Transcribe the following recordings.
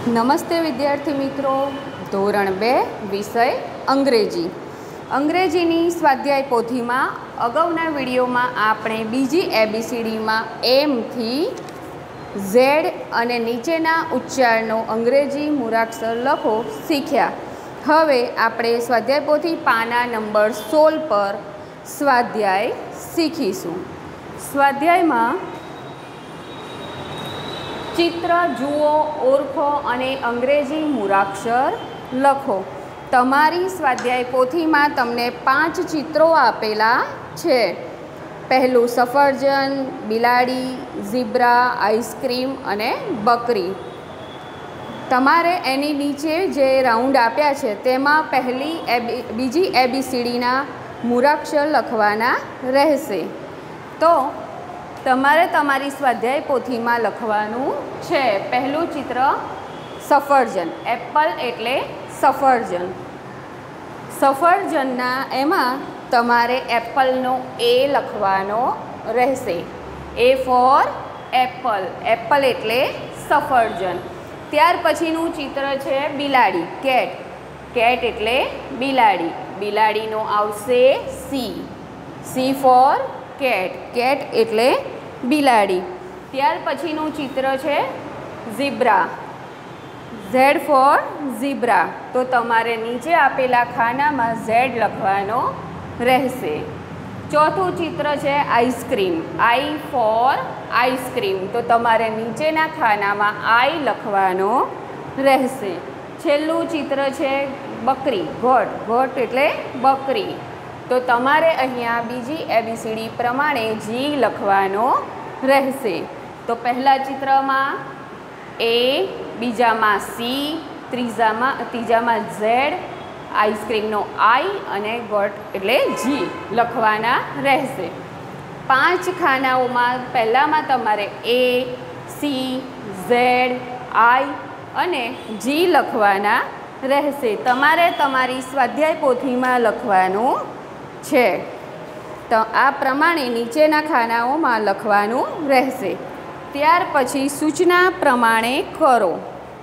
નમસ્તે વિદ્યાર્થી મિત્રો, ધોરણ 2 વિષય અંગ્રેજી. અંગ્રેજીની સ્વાધ્યાય પોથીમાં અગાઉના વિડીયોમાં આપણે બીજી એબીસીડીમાં એમથી ઝેડ અને નીચેના ઉચ્ચારનો અંગ્રેજી મૂળાક્ષર લખો શીખ્યા. હવે આપણે સ્વાધ્યાય પોથી પાના નંબર 16 પર સ્વાધ્યાય શીખીશું. સ્વાધ્યાયમાં ચિત્ર જુઓ, ઓળખો અને અંગ્રેજી મૂળાક્ષર લખો. તમારી સ્વાધ્યાય પોથીમાં તમને 5 ચિત્રો આપેલા છે. પહેલું સફરજન, બિલાડી, ઝીબ્રા, આઈસ્ક્રીમ અને બકરી. તમારે એની નીચે જે રાઉન્ડ આપ્યા છે તેમાં બીજી એબીસીડીના મૂળાક્ષર લખવાના રહેશે. તો તમારે તમારી સ્વાધ્યાય પોથીમાં લખવાનું છે. પહેલું ચિત્ર સફરજન, એપલ એટલે સફરજન. સફરજનના એમાં તમારે એપલનો એ લખવાનો રહેશે. એ ફોર એપલ, એપલ એટલે સફરજન. ત્યાર પછીનું ચિત્ર છે બિલાડી, કેટ, કેટ એટલે બિલાડી. બિલાડીનો આવશે C, C for cat, cat એટલે બિલાડી. ત્યાર પછીનું ચિત્ર છે ઝીબ્રા, ઝેડ ફોર ઝીબ્રા. તો તમારે નીચે આપેલા ખાનામાં ઝેડ લખવાનો રહેશે. ચોથું ચિત્ર છે આઈસ્ક્રીમ, આઈ ફોર આઈસ્ક્રીમ. તો તમારે નીચેના ખાનામાં આઈ લખવાનો રહેશે. છેલ્લું ચિત્ર છે બકરી, ગોટ, ગોટ એટલે બકરી. તો તમારે અહીંયા બીજી એબીસીડી પ્રમાણે જી લખવાનો રહેશે. તો પહેલા ચિત્રમાં એ, બીજામાં સી, ત્રીજામાં ઝેડ, આઈસ્ક્રીમનો આઈ અને ગોટ એટલે જી લખવાના રહેશે. 5 ખાનાઓમાં પહેલામાં તમારે એ, સી, ઝેડ, આઈ અને જી લખવાના રહેશે. તમારે તમારી સ્વાધ્યાય પોથીમાં લખવાનું છે. તો આ પ્રમાણે નીચેના ખાનાઓમાં લખવાનું રહેશે. ત્યાર પછી સૂચના પ્રમાણે કરો.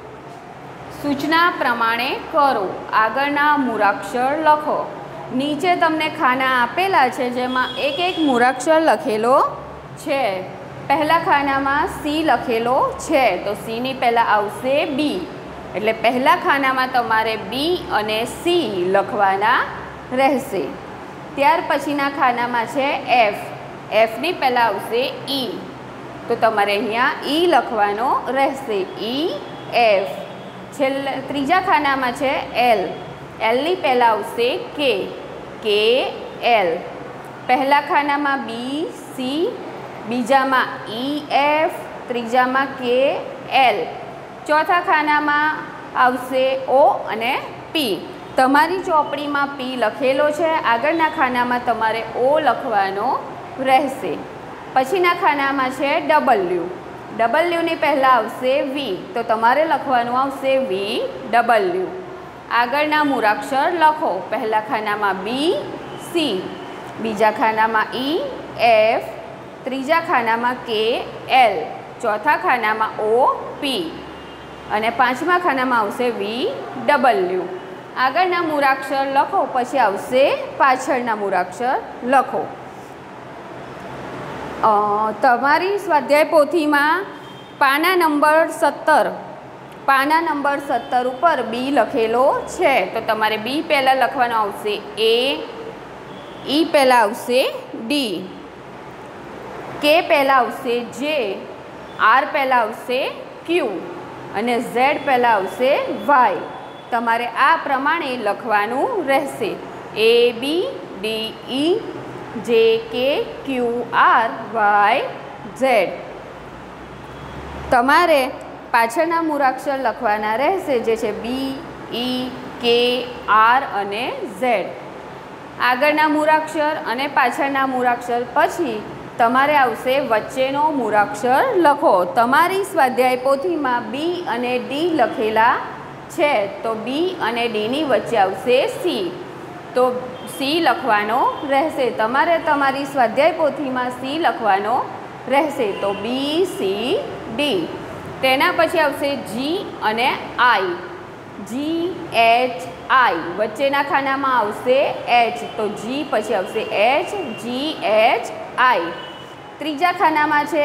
સૂચના પ્રમાણે કરો. આગળના મૂળાક્ષર લખો. નીચે તમને ખાના આપેલા છે જેમાં એક એક મૂળાક્ષર લખેલો છે. પહેલા ખાનામાં સી લખેલો છે, તો સીની પહેલાં આવશે બી. એટલે પહેલા ખાનામાં તમારે બી અને સી લખવાના રહેશે. ત્યાર પછીના ખાનામાં છે એફ, એફની પહેલાં આવશે ઈ. તો તમારે અહીંયા ઈ લખવાનો રહેશે, ઈ એફ. ત્રીજા ખાનામાં છે એલ, એલની પહેલાં આવશે કે, કે એલ. પહેલા ખાનામાં બી સી, બીજામાં ઈ એફ, ત્રીજામાં કે એલ. ચોથા ખાનામાં આવશે ઓ અને પી. તમારી ચોપડીમાં પી લખેલો છે, આગળના ખાનામાં તમારે ઓ લખવાનો રહેશે. પછીના ખાનામાં છે ડબલ્યુ, ડબલ્યુની પહેલાં આવશે વી, તો તમારે લખવાનું આવશે વી ડબલ્યુ. આગળના મૂળાક્ષર લખો. પહેલા ખાનામાં બી સી, બીજા ખાનામાં ઈ એફ, ત્રીજા ખાનામાં કે એલ, ચોથા ખાનામાં ઓ પી અને પાંચમા ખાનામાં આવશે વી ડબલ્યુ. આગળના મૂળાક્ષર લખો, પછી આવશે પાછળના મૂળાક્ષર લખો. તમારી સ્વાધ્યાય પોથીમાં પાના નંબર 17, પાના નંબર 17 ઉપર બી લખેલો છે. તો તમારે બી પહેલાં લખવાનો આવશે એ, ઈ પહેલાં આવશે ડી, કે પહેલાં આવશે જે, આર પહેલાં આવશે ક્યુ અને ઝેડ પહેલાં આવશે વાય. તમારે આ પ્રમાણે લખવાનું રહેશે. એ બી ડી ઈ જે કે ક્યુ આર વાય ઝેડ. તમારે પાછળના મૂળાક્ષર લખવાના રહેશે, જે છે બી ઈ કે આર અને ઝેડ. આગળના મૂળાક્ષર અને પાછળના મૂળાક્ષર પછી તમારે આવશે વચ્ચેનો મૂળાક્ષર લખો. તમારી સ્વાધ્યાય પોથીમાં બી અને ડી લખેલા છે, તો બી અને ડીની વચ્ચે આવશે સી, તો સી લખવાનો રહેશે. તમારે તમારી સ્વાધ્યાય પોથીમાં સી લખવાનો રહેશે. તો બી સી ડી. તેના પછી આવશે જી અને આઈ, GHI, વચ્ચેના ખાનામાં આવશે એચ, તો જી પછી આવશે એચ, GHI. ત્રીજા ખાનામાં છે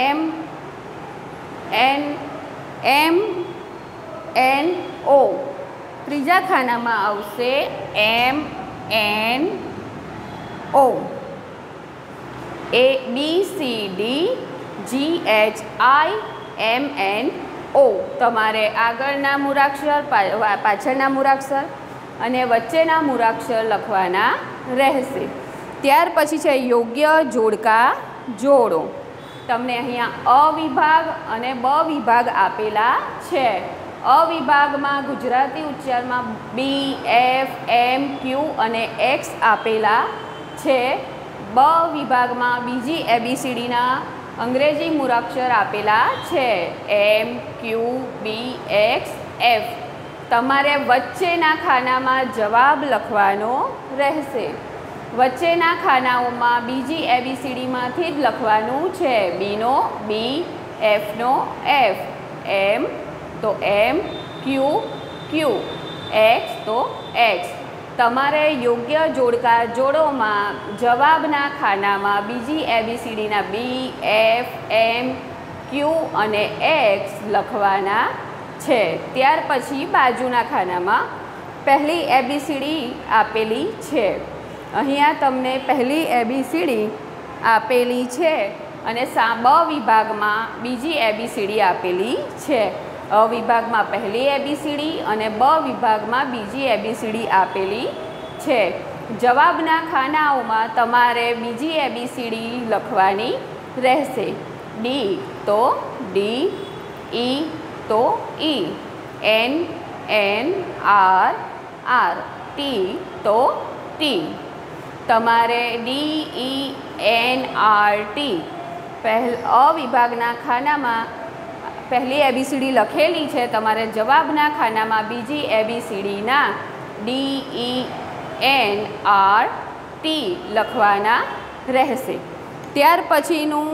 MNO, ત્રીજા ખાનામાં આવશે MNO. ABCD GHI MNO. તમારે આગળના મૂળાક્ષર, પાછળના મૂળાક્ષર અને વચ્ચેના મૂળાક્ષર લખવાના રહેશે. ત્યાર પછી છે યોગ્ય જોડકા જોડો. તમને અહીંયા અ વિભાગ અને બ વિભાગ આપેલા છે. અ વિભાગમાં ગુજરાતી ઉચ્ચારમાં બી, એફ, એમ, ક્યુ અને એક્સ આપેલા છે. બ વિભાગમાં બીજી એબીસીડીના અંગ્રેજી મૂળાક્ષર આપેલા છે, એમ, ક્યુ, બી, એક્સ, એફ. તમારે વચ્ચેના ખાનામાં જવાબ લખવાનો રહેશે. વચ્ચેના ખાનાઓમાં બીજી એબીસીડીમાંથી જ લખવાનું છે. બીનો બી, એફનો એફ, એમ તો એમ, ક્યુ ક્યુ, એક્સ તો એક્સ. તમારે યોગ્ય જોડકા જોડોમાં જવાબના ખાનામાં બીજી એબીસીડીના બી, એફ, એમ, ક્યુ અને એક્સ લખવાના છે. ત્યાર પછી બાજુના ખાનામાં પહેલી એબીસીડી આપેલી છે. અહીંયા તમને પહેલી એબીસીડી આપેલી છે અને બ વિભાગમાં બીજી એબીસીડી આપેલી છે. અ વિભાગમાં પહેલી એબીસીડી અને બ વિભાગમાં બીજી એબીસીડી આપેલી છે. જવાબના ખાનાઓમાં તમારે બીજી એબીસીડી લખવાની રહેશે. ડી તો ડી, ઈ તો E, N N, R R, T તો ટી. તમારે D, E, N, R, T અ વિભાગના ખાનામાં પહેલી એબીસીડી લખેલી છે. તમારે જવાબના ખાનામાં બીજી એબીસીડીના D, E, N, R, T લખવાના રહેશે. ત્યાર પછીનું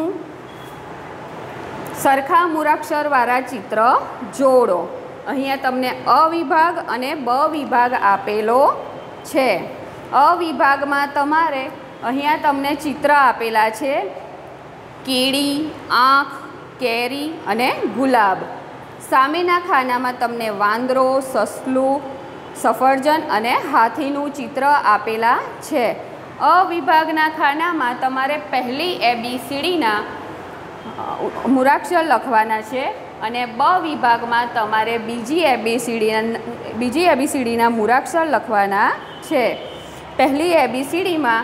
સરખા મૂળાક્ષરવાળા ચિત્ર જોડો. અહીંયા તમને અ વિભાગ અને બ વિભાગ આપેલો છે. અ વિભાગમાં તમારે અહીંયા તમને ચિત્ર આપેલા છે, કીડી, આંખ, કેરી અને ગુલાબ. સામેના ખાનામાં તમને વાંદરો, સસલું, સફરજન અને હાથીનું ચિત્ર આપેલા છે. અ વિભાગના ખાનામાં તમારે પહેલી એબીસીડીના મૂળાક્ષર લખવાના છે અને બ વિભાગમાં તમારે બીજી એબીસીડીના મૂળાક્ષર લખવાના છે. પહેલી એબીસીડીમાં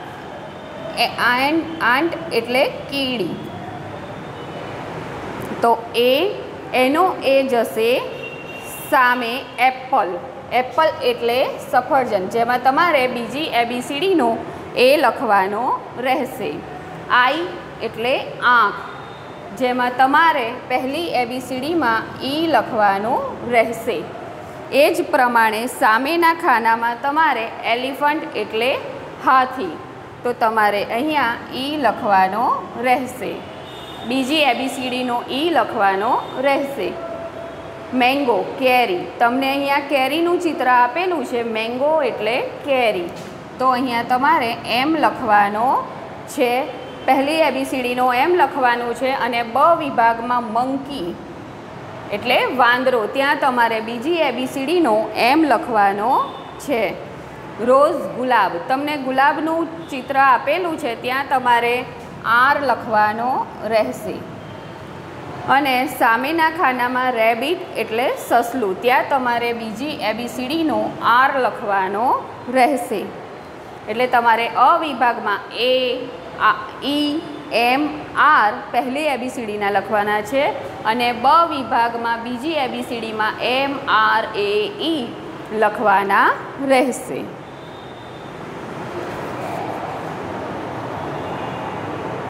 આંટ એટલે કીડી, તો એનો એ જશે સામે એપલ. એપલ એટલે સફરજન, જેમાં તમારે બીજી એબીસીડીનો એ લખવાનો રહેશે. આઈ એટલે આંખ, જેમાં તમારે પહેલી એબીસીડીમાં ઈ લખવાનું રહેશે. એ જ પ્રમાણે સામેના ખાનામાં તમારે એલિફન્ટ એટલે હાથી, તો તમારે અહીંયા ઈ લખવાનો રહેશે. બીજી એબીસીડીનો ઈ લખવાનો રહેશે. મેંગો કેરી, તમને અહીંયા કેરીનું ચિત્ર આપેલું છે, મેંગો એટલે કેરી, તો અહીંયા તમારે એમ લખવાનો છે. પહેલી એબીસીડીનો એમ લખવાનું છે અને બ વિભાગમાં મંકી એટલે વાંદરો, ત્યાં તમારે બીજી એબીસીડીનો એમ લખવાનો છે. રોઝ ગુલાબ, તમને ગુલાબનું ચિત્ર આપેલું છે, ત્યાં તમારે આર લખવાનો રહેશે. અને સામેના ખાનામાં રેબિટ એટલે સસલું, ત્યાં તમારે બીજી એબીસીડીનો આર લખવાનો રહેશે. એટલે તમારે અ વિભાગમાં એ, ઈ, એમ, આર પહેલી એબીસીડીના લખવાના છે અને બ વિભાગમાં બીજી એબીસીડીમાં એમ, આર, એ, ઈ લખવાના રહેશે.